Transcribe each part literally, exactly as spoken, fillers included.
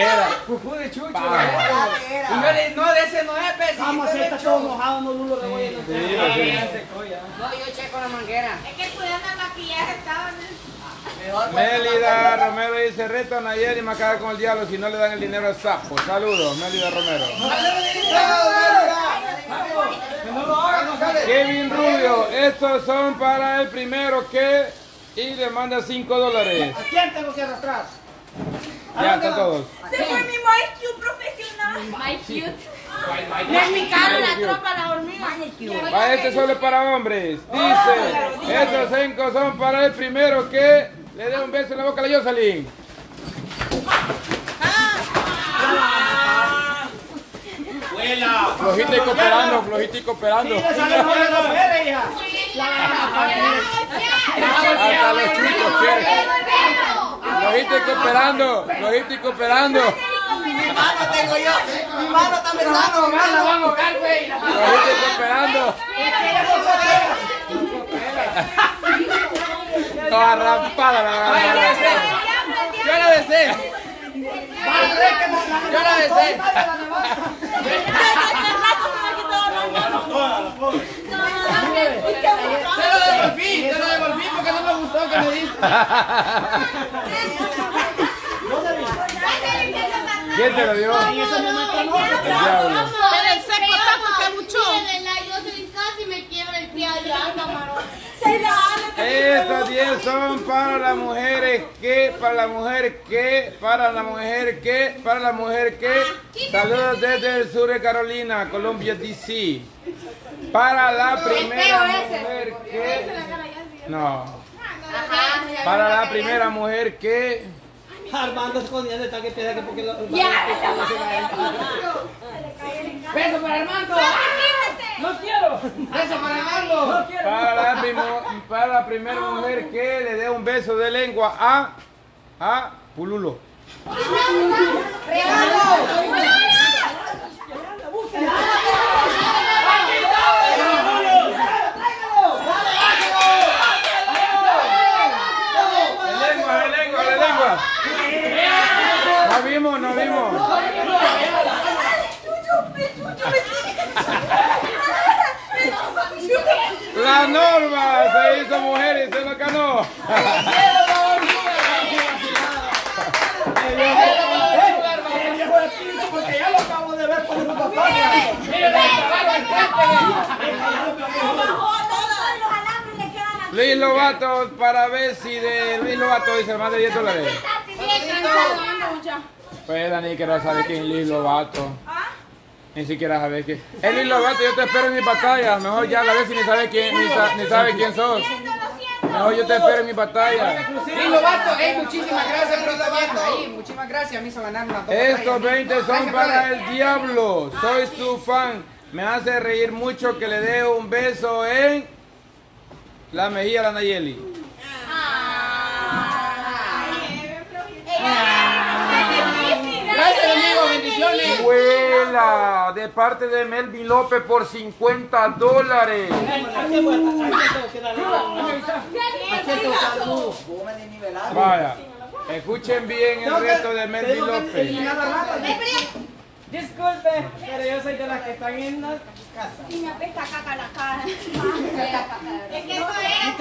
manguera. Cucú de chucho. Manguera. Y yo le no, de ese no es, pez. Vamos a hacer esta todo mojado, no Lulo le voy a Sí, ir. sí. No, yo checo la manguera. Es que cuidando el maquillaje estaban. Mélida Romero dice, reto a Nayeli y me acaba con el diablo si no le dan el dinero al sapo. Saludos, Mélida Romero. Kevin Rubio, estos son para el primero que y le manda cinco dólares. ¿A quién tengo que arrastrar? Ya, están todos. Se fue mi MyQ profesional. MyQ. No es mi cara, la tropa, la hormiga. Va, este solo es para hombres. Dice, estos cinco son para el primero que le dé un beso en la boca a la Jocelyn. Flojita y cooperando, flojita y cooperando. Hasta los chicos quieren. Flojita y cooperando, flojita y cooperando. Mi mano tengo yo. Mi mano está pesando. No la van a ahogar, güey. Flojita y cooperando. Toda rampada la verdad. Yo la besé. Yo la besé. Te lo devolví, te lo devolví porque no me gustó que me diste. ¿Quién te lo dio? El diablo. Pero el seco está porque mucho. Yo casi me quiebra el pie allá, camarón. Estos diez son para las mujeres que, para la mujer que, para la mujer que, para la mujer que. Saludos desde el sur de Carolina, Colombia, D C. Para la primera mujer que. No. Para la primera mujer que. Armando escondiendo está que piensa que porque lo. Beso para Armando. No quiero. Beso para Armando. Para la, primo- para la primera mujer que le dé un beso de lengua a. A Pululo. La lengua, la lengua, la lengua. No vimos, no vimos. La Norma se hizo mujer y se lo ganó. Porque ya lo acabo de ver por su papá. Luis Lobato, para ver si de Luis Lobato dice más de diez dólares. Pues Dani ni siquiera sabe quién es Luis Lobato. Ni siquiera sabe quién. Es Luis Lobato, yo te espero en mi batalla. Mejor ya a la vez si ni sabe quién, ni, sa- ni sabe quién sos. Mejor yo te espero en mi batalla. Sí, Lobato, ey, muchísimas gracias por esta vieja. Ahí, muchísimas gracias, me hizo ganar una dos Estos batallas. veinte son Gracias, para brother. el diablo. Soy su fan. Me hace reír mucho que le dé un beso en la mejilla a la Nayeli. Gracias, amigo, bendiciones. Abuela, de parte de Melvin López por cincuenta dólares. Vaya, escuchen bien el reto de Melvin López. Disculpe, pero yo soy de las que están en la casa. Y me apesta caca la cara. Es que eso es.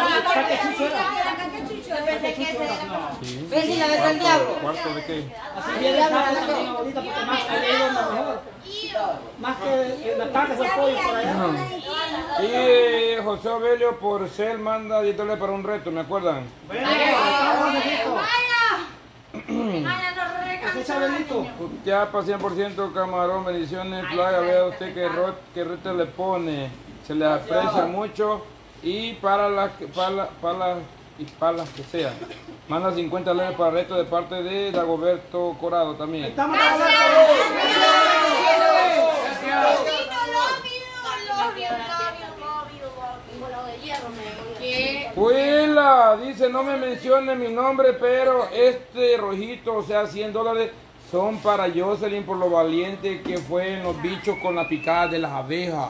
¿Ves si la ves al diablo? ¿Cuarto de qué? Así viene el sapo también ahorita porque más que leído lo mejor. Más que la carne fue pollo por allá. Y eh, José Obelio por ser manda diez dólares para un reto, ¿me acuerdan? Ese Chabelito. Ya para cien por ciento camarón, bendiciones, playa, vea usted que, ro- que reto le pone, se les aprecia mucho y para las que- para, la- para las y para las que sean. Manda cincuenta dólares para reto de parte de Dagoberto Corado también. Estamos hablando Huila, dice no me mencione mi nombre, pero este rojito, o sea cien dólares, son para Jocelyn por lo valiente que fue en los bichos con la picada de las abejas.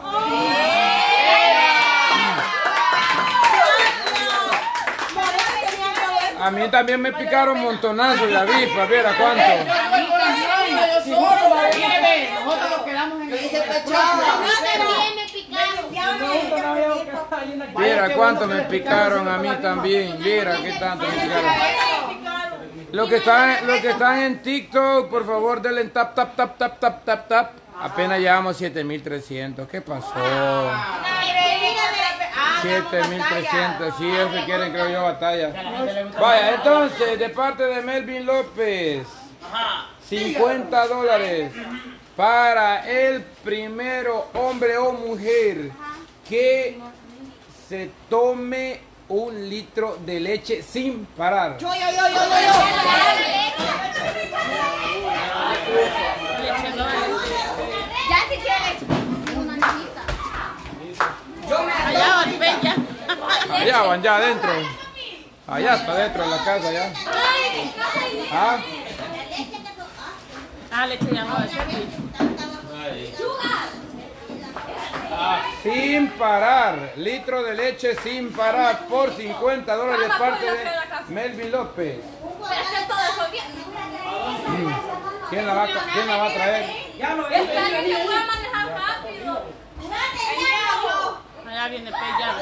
A mí también me picaron montonazo de avispas, a ver a cuánto. Mire, nosotros nos quedamos en Yo el hice pechón. También me picaron. Mira cuánto me picaron a mí también. Mira qué tanto me picaron. Los que están, los que están en TikTok, por favor, denle tap, tap, tap, tap, tap, tap, tap. Apenas llevamos siete mil trescientos. ¿Qué pasó? siete mil trescientos. Sí, eso quieren, creo yo, batalla. Vaya, entonces, de parte de Melvin López, cincuenta dólares para el primero hombre o mujer que se tome un litro de leche sin parar. Yo, yo, yo, yo, yo, yo. Ya si quieres. Una niñita. Allá van, ven ya. Allá van, ya adentro. Allá está adentro de la casa, ya. ¿Ah? Ah, leche ya no es. Sin parar, litro de leche sin parar por cincuenta dólares de parte de Melvin López. ¿Quién la va, a- quién la va a traer? Allá viene Pella.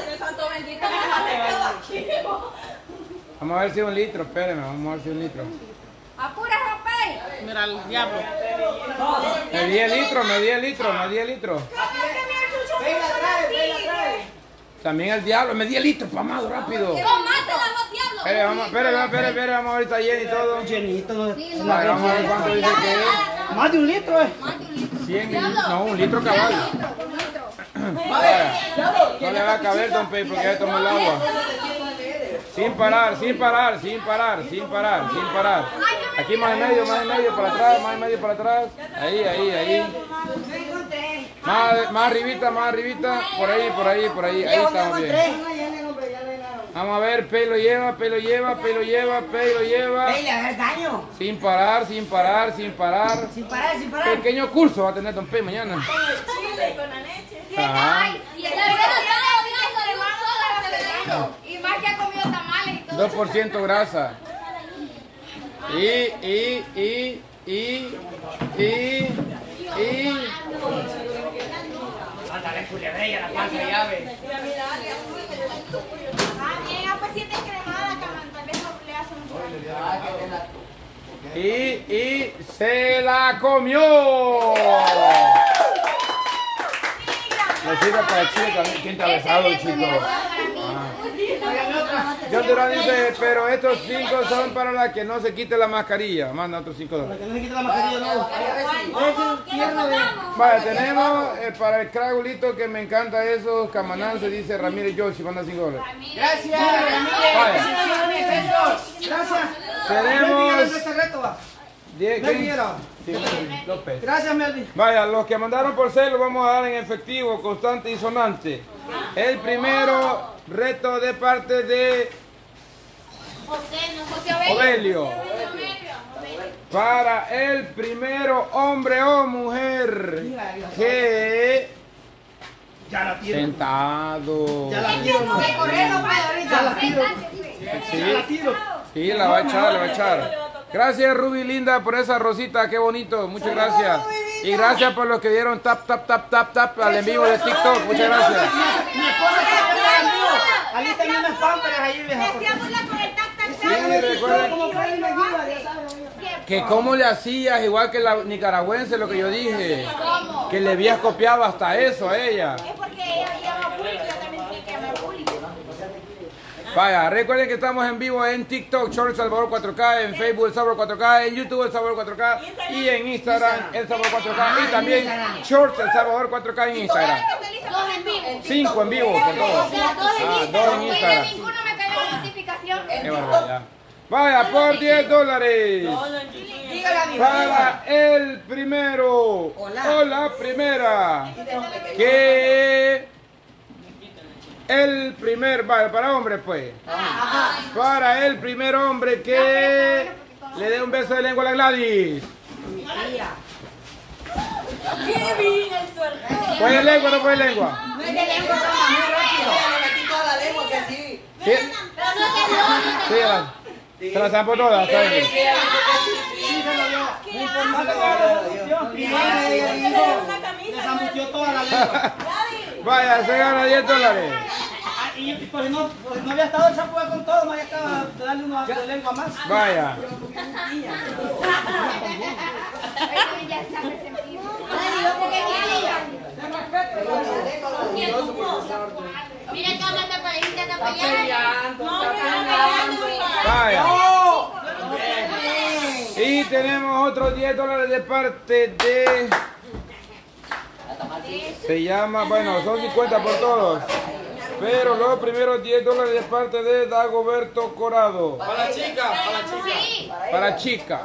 Vamos a ver si es un litro, espérenme, vamos a ver si es un litro. Apura, Rafael. Mira el diablo. Me di el litro, me di el litro, me di el litro. Venga, trae, venga, trae. También el diablo, me di el litro, pamado, rápido. Tomate la voz, diablo. Espere, vamos, espere, espere, espere, vamos a ver, está lleno y todo. Llenito, no, Vale, vamos a ver cuánto dice que es. más de un litro, eh. cien mil, no, un litro cabal. Vaya, no le va a caber, don Pei, porque ya tomó el agua. Sin parar, sin parar, sin parar, sin parar, sin parar. Aquí más en medio, más en medio, para atrás, más en medio, para atrás. Ahí, ahí, ahí. Más, más arribita, más arribita. Por ahí, por ahí, por ahí. Ahí estamos bien. Vamos a ver, pelo lleva, pelo lleva, pelo lleva, pelo lleva. Ey, le hagas daño. Sin parar, sin parar, sin parar. Sin parar, sin parar. Pequeño curso va a tener don P mañana. Chile con la leche. Ajá. Y más que ha comido tamales y todo. dos por ciento grasa. Y, y, y, y, y, y. Ándale, culebrella, la panza llave. Ah, bien, ah, pues siete cremada, Caman, tal vez no le hace mucho daño. Y, y se la comió. Le sirve para el chico también. ¿Quién te ha besado el chico? John Durán dice, pero estos cinco son para la que no se quite la mascarilla. Manda otros cinco dólares. Que no se quite la mascarilla, no. Vaya, tenemos eh, para el cragulito que me encanta esos camanances, dice Ramírez Yoshi, manda cinco dólares. Gracias, Vaya. Ramírez. Gracias. Tenemos este reto, va. diez, Melvin quince. era. Sí, Melvin López. Gracias, Melvin. Vaya, los que mandaron por cel los vamos a dar en efectivo, constante y sonante. El primero, reto de parte de José, no, José Obelio. Obelio. José Obelio. Para el primero, hombre o mujer, que Ya la tiro. sentado. Ya la tiro, no. De correr no puede ahorita. Ya la tiro. Sí, Ya la tiro. sí, la va a echar, la va a echar. Gracias, Ruby Linda, por esa rosita, qué bonito, muchas gracias. Y gracias por los que dieron tap, tap, tap, tap, tap al en vivo de TikTok, muchas gracias. Mi esposa quiere ver en vivo. Ahí también unas pámparas ahí, vieja. porque- Decíamosla con el tac, tac, Sí, tac. recuerden Como Freddy me ayuda, ya sabes. que cómo le hacías, igual que la nicaragüense, lo que yo dije, que le habías copiado hasta eso a ella. Es porque ella llama bullying, yo también tenía que llamar bullying. Vaya, recuerden que estamos en vivo en TikTok, Short El Salvador cuatro K, en Facebook El Sabor cuatro K, en YouTube El Sabor cuatro K y en Instagram El Sabor cuatro K y también Short El Salvador cuatro K en Instagram. Dos en vivo. Cinco en vivo por todos. O sea, dos en Ah, Instagram. dos en Y de Instagram. ninguno me cayó la notificación. Qué barbaridad. Vaya, por diez dólares. Para el primero o la primera que el primer, vale, para hombres pues. Para el primer hombre que le dé un beso de lengua a la Gladys. ¡Qué bien el suerte! ¿Puede lengua o no puede lengua? No es de lengua, toma, muy rápido. Le metí toda la lengua que sí. Sí. Pero no se Sí, la- se la zampo todas. ¿sabes? ¡Qué Le zambutió toda la lengua. Vaya, se gana diez dólares. Y pues no, pues no había estado el champú con todo, más ya acaba de darle una de lengua más. Vaya. Mira cómo esta parejita está peleando. Vaya. Y tenemos otros diez dólares de parte de... Se llama, bueno, son cincuenta por todos. Pero los primeros diez dólares de parte de Dagoberto Corado. Para la chica, para la chica. Para chica.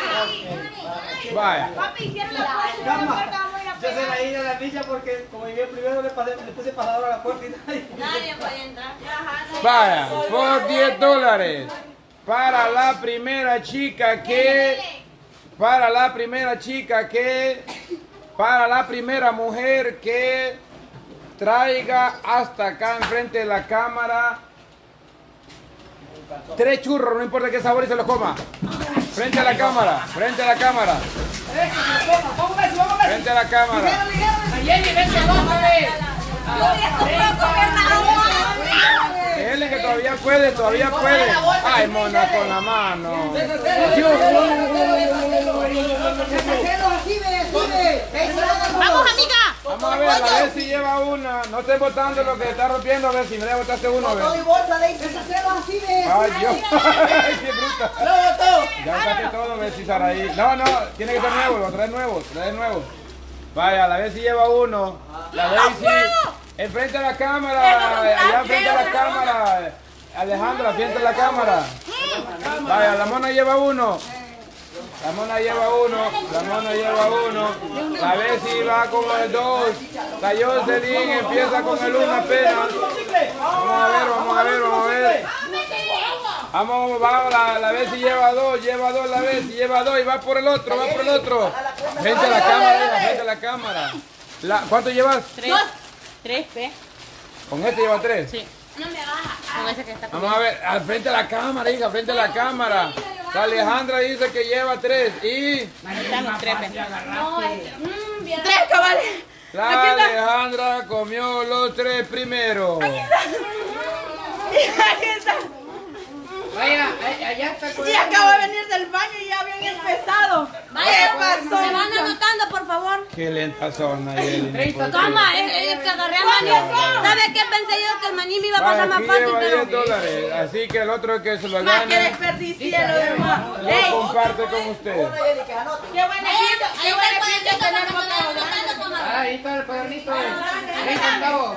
Vaya. Papi, cierra la puerta. Calma. Yo se la iba a la villa porque como llegué primero le, pasé, le puse pasador a la puerta y nadie. Nadie puede entrar. Vaya, por diez dólares. Para la primera chica que... Para la primera chica que... Para la primera mujer que... Traiga hasta acá enfrente de la cámara tres churros, no importa qué sabor y se los coma. Frente a la cámara, frente a la cámara. Frente a la cámara. Él que todavía puede, todavía puede. Ay, mona con la mano. ¡Vamos, amiga! Vamos a ver, a ver si lleva una. No estés botando lo que está rompiendo, a ver si me le botaste uno. A ver. Ay, Dios. Qué bruta. Ya botaste todo, a ver si Saraí. No, no, tiene que ser nuevo, lo traes nuevo, traes nuevo. Vaya, a la vez si lleva uno. La vez si. Enfrente a la cámara, allá enfrente a la cámara. Alejandra, frente a la cámara. Vaya, la mona lleva uno. La mona lleva uno, la mona lleva uno, la Bessie va con el dos, la Jocelyn empieza con el uno apenas. Vamos a ver, vamos a ver, vamos a ver. Vamos, vamos, la, la Bessie lleva dos, lleva dos, la Bessie lleva dos y va por el otro, va por el otro. Frente a la cámara, hija, frente a la cámara. La, ¿cuánto llevas? Tres. Tres, ¿ve? ¿Con este lleva tres? Sí. No me baja. Con ese que está Vamos a ver, al frente a la cámara, hija, frente a la cámara. La Alejandra dice que lleva tres y... Están los tres, ¿ve? No, mmm, bien. Tres, cabales. La Alejandra comió los tres primero. Aquí está. Vaya, allá está. Y acabo de venir del baño y ya habían empezado. ¿Qué pasó? Me van anotando, por favor. Qué lenta son, Nayeli. Toma, es, es que agarré a Maní. ¿Sabe qué? Pensé yo que el Maní me iba a Vaya, pasar más aquí fácil, lleva pero... diez dólares, así que el otro que se lo Más que gane, desperdicié lo demás. lo comparte con usted. Qué beneficio, qué beneficio tenemos que hablar. Ahí está el cuadernito. Veinte centavos.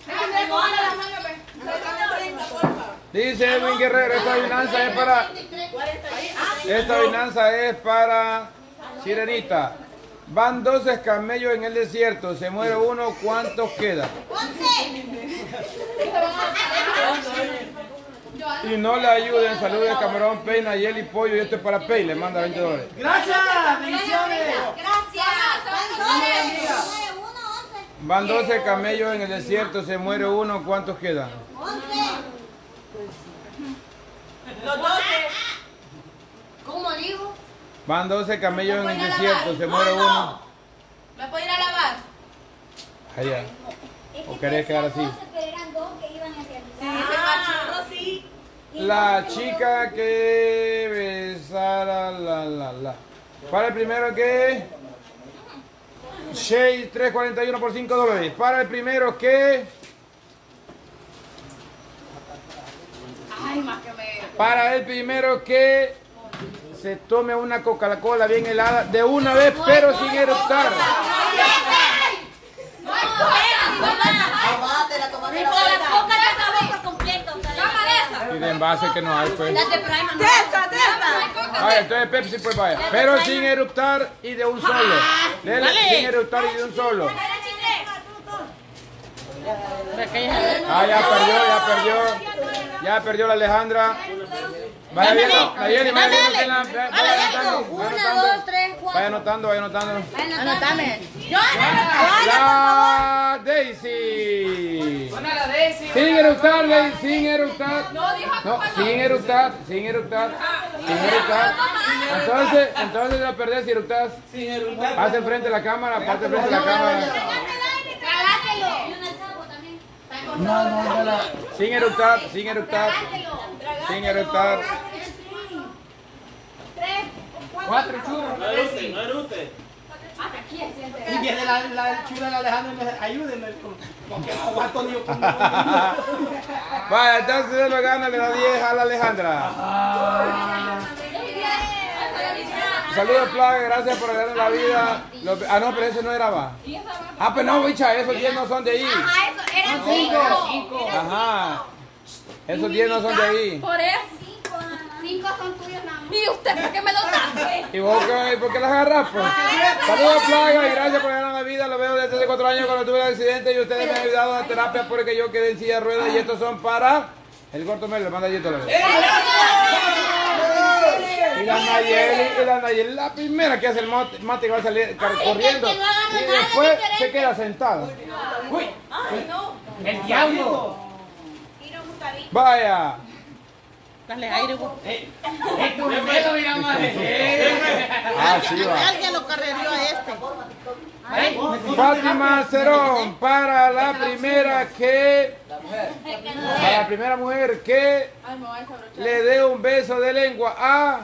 Dice Edwin Guerrero, esta adivinanza es para... Esta adivinanza es para Sirenita. Van doce camellos en el desierto, se muere uno, ¿cuántos quedan? Y no le ayuden, saludos Camarón, Pei, Nayeli, Pollo, y esto es para Pei, le manda veinte dólares. Gracias, bendiciones. Van doce camellos en el desierto, se muere uno, ¿cuántos quedan? Los doce. ¿Cómo digo? Van doce camellos en el desierto, se muere uno. ¿Me puedo ir a lavar? Allá. ¿O querés quedar así? La chica que besara la la la. Para el primero que... Shade tres cuarenta y uno por cinco dólares. Para el primero que... Para el primero que se tome una Coca-Cola bien helada de una vez, pero sin eructar. Y de envase que no hay, pues. ¡Testa, testa! Vaya, entonces Pepsi, pues vaya. Pero sin eructar y de un solo. Dele, Dale. sin eructar y de un solo. Ah, Ah, ya perdió, ya perdió. Ya perdió la Alejandra. Vaya Dame, viendo, Nayeli, vaya dame, viendo. dale. Vaya Dale, anotando, vaya Una, anotando. dos, tres, cuatro. Vaya anotando, vaya anotando. Anotame. La Daisy. Pon a la Daisy. Sin eructar, Daisy, sin eructar. No, sin eructar, sin eructar. Sin eructar. Entonces, entonces la perdés si eructas. Sin eructar. Pasa enfrente de la cámara, pasa enfrente de la cámara. No, no, no, no. Sin eructar, sin eructar. Sin eructar. Cuatro churros. No erute, no erute. Y viene la, la chula de Alejandro y me dice, ayúdenme, porque no aguanto ni yo con Vaya, entonces se lo gana, le da diez a la Alejandra. Saludos, Plaga, gracias por darnos la vida. Los- ah, no, pero ese no era, va. Ah, pues no, bicha, esos diez no son de ahí. Ajá, eso, eran cinco. Ajá. Esos diez no son de ahí. Por eso. Cinco son tuyos nada más. ¿Y usted por qué me lo da? ¿Y vos qué? ¿Por qué las agarras, pues? Saludos, Plaga, y gracias por darnos la vida. Lo veo desde hace cuatro años cuando tuve el accidente y ustedes me han ayudado a terapia porque yo quedé en silla de ruedas y estos son para el corto melo. Manda allí todo. Y la Nayeli, y la Nayeli, la primera que hace el mate, mate va a salir car- corriendo y después se queda sentada. Uy, Ay, no. el diablo. Vaya. Dale aire, vos. Eh, Esto me meto, digamos. Ah, sí va. Alguien lo carrerió a este. Fátima Cerón, para la primera que... Para la primera mujer que le dé un beso de lengua a...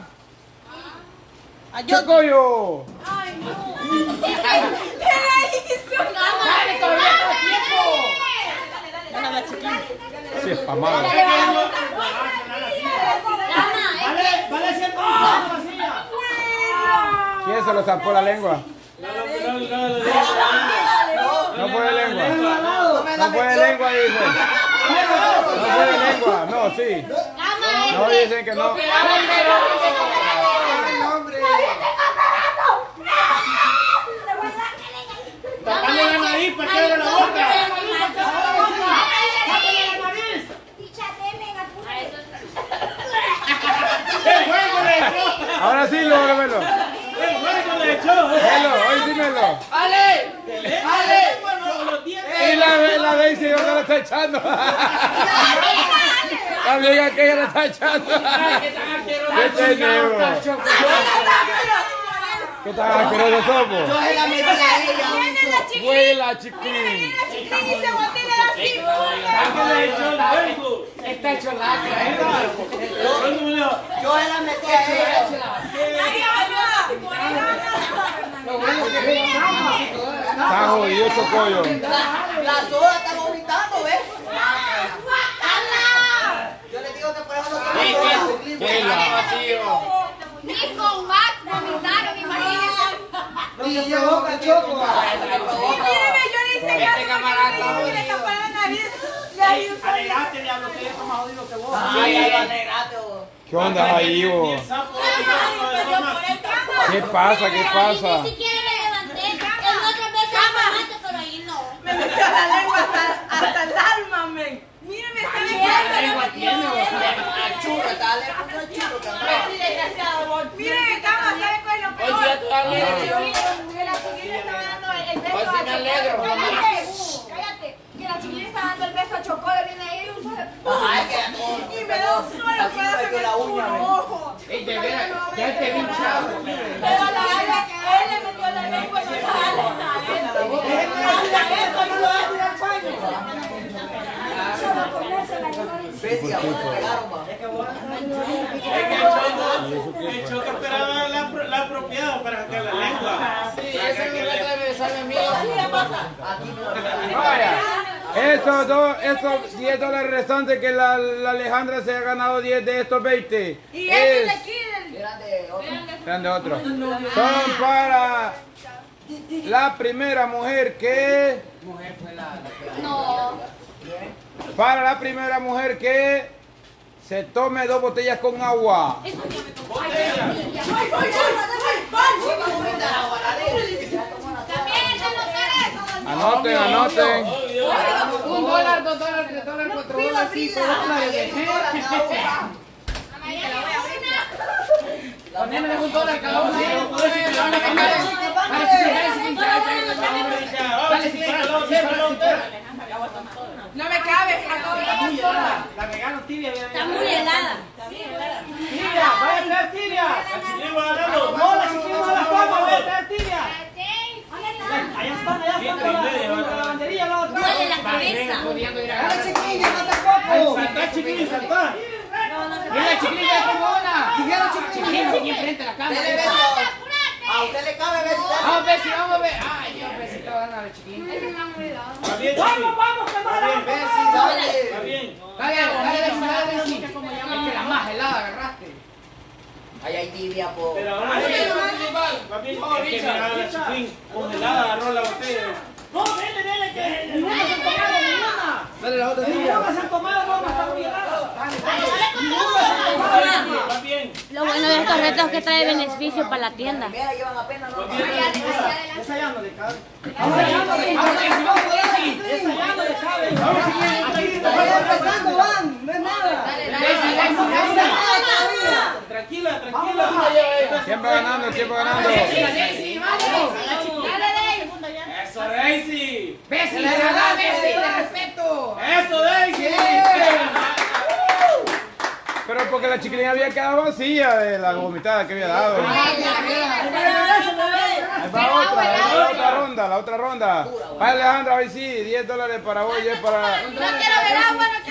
¡Chocoyo! Ay, no. Dale, todavía está tiempo. Déjala, chiquilla. Sí, es pa' malo. Vale, vale ciento cincuenta la silla. ¿Quién se lo zampó la lengua? No, no, no, no, no. No fue de lengua. No me la No fue de metió. lengua, dice. No fue de lengua. No, sí. No dicen que no. Ay, hombre. Tapale la nariz para que abra la boca. El juego le echó. Ahora sí, lo melo. El juego le echó. Melo, hoy sí melo. ¡Ale! ¡Ale! Con los dientes. Y la, la Daisy ahora la está echando. La amiga que ella la está echando. ¿Qué tenemos? ¿Qué tan asquerosos somos? Yo se la metí a ella. Vuela, chiquín. Le echó el juego. Está hecho lacra, ¿eh? Yo se la metí a ella. Lo bueno es que Está jodido, Chocoyo. La soda está vomitando, ¿ves? Yo le digo que por eso no tiene soda. Ni con Max vomitaron, imagínense. No se provoca el choco. Míreme, yo le hice caso porque yo le dije que le tapara la nariz. Y ahí usted- Alegrate, diablo, que ella está más jodido que vos. Ay, ay, alegrate, vos. ¿Qué onda ahí, vos? ¿Qué pasa? ¿Qué pasa? Ni siquiera me levanté. En otras veces levanté, pero ahí no. Me metió la lengua hasta, hasta el alma, men. Míreme, está Chulo, está lejos del chulo, cabrón. Miren, cama, ¿sabe cuál es lo peor? Que la chiquilla estaba dando el beso a Chocoyo. Cállate, cállate. Que la chiquilla estaba dando el beso a Chocoyo. Viene ahí y usa Ajá, es que y me dio un solo pedazo en el puro ojo. Ey, de veras, ya te vi hinchado. Pero a la ala, él le metió la lengua en la ala. bestia, vos te pegaron, va. El choco esperaba la, pro- la apropiada para sacar la lengua. Sí, ese es un reto de besarme a mí. Vaya. Estos dos, estos diez dólares restantes que la, la Alejandra se ha ganado diez de estos veinte. Y ese Es, de aquí, del- Eran de otro. eran de otros. Son para la primera mujer que... No. Para la primera mujer que se tome dos botellas con agua. Eso sí me tocó. También se lo eso. Anoten, anoten. Un dólar, dos dólares, tres dólares, cuatro dólares, cinco dólares. Ponémele un dólar cada uno. no me cabe, acabo de dar sola. La regalo tibia. Está muy helada. Tibia, vaya a traer tibia. La chiquilín va a ganarlo. No, la chiquilla no la toma, vaya a traer tibia. Allá están, allá están con la lavandería, la otra. Duele la cabeza. Pudiendo ir a Dale, agarrar. chiquilla, no te poco. Saltá, chiquilín, saltá. Mira, chiquilín, ya tengo una. Chiquilín, aquí enfrente de la cámara. Dele beso. A usted le cabe beso. Vamos, Bessie, vamos a ver. Ay, yo, Bessie, te voy a dar a la chiquilín. Va bien, Vamos, chiquilín. vamos, que más Bien, Bessie, dale. Va bien. Dale, dale, Bessie, dale, Bessie. Es que la más helada agarraste. Ahí hay tibia, po. Pero ahora sí. Va bien. Es que mira, la chiquilín congelada agarró la botella. No, dele, dele, que ninguna se han tomado, ninguna. Dale la otra tibia. Ninguna se han tomado, no, no están muy heladas. Va bien. Lo bueno de estos retos es que trae beneficio para la tienda. Mira, llevan apenas no. Ensayándole, cabe. Ensayándole, ensayándole, cabe. Aquí, empezando, van, no es nada. Tranquila, tranquila. Tiempo ganando, tiempo ganando. Eso, Daisy. Bessie, de verdad, Bessie, de respeto. Eso, Daisy. Pero porque la chiquilina había quedado vacía de la vomitada que había dado. Ahí va otra, ahí va la otra ronda, la otra ronda. Vaya Alejandra, hoy sí, diez dólares para vos y es para... No quiero ver agua, no